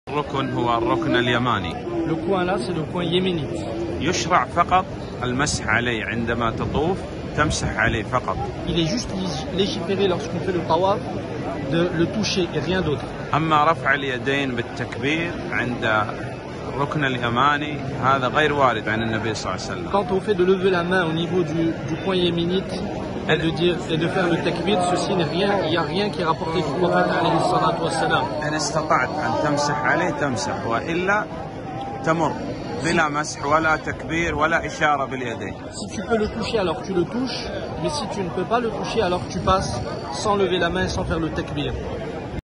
الركن هو الركن اليماني. Le coin là, c'est le coin yéménite. يشرع فقط المسح عليه عندما تطوف، تمسح عليه فقط. Il est juste légiféré lorsqu'on fait le tawaf de le toucher et rien d'autre. أما رفع اليدين بالتكبير عند الركن اليماني هذا غير وارد عن النبي صلى الله عليه وسلم. Quant au fait de lever la main au niveau du coin yéménite et de dire et de faire le takbir, ceci n'est rien, il n'y a rien qui est rapporté du prophète alayhi salatu wassalam. إن استطعت أن تمسح عليه تمسح، وإلا تمر بلا مسح ولا تكبير ولا إشارة باليدين. Si tu peux le toucher alors tu le touches, mais si tu ne peux pas le toucher alors tu passes sans lever la main et sans faire le takbir.